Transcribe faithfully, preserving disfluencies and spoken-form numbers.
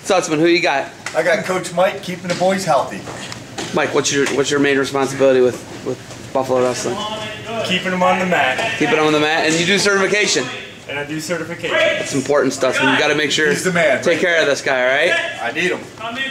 Stutzman, who you got? I got Coach Mike keeping the boys healthy. Mike, what's your what's your main responsibility with, with Buffalo Wrestling? Keeping them on the mat. Keeping them on the mat, and you do certification. And I do certification. It's important stuff, and you got to make sure He's the man. take care of this guy, all right? I need him.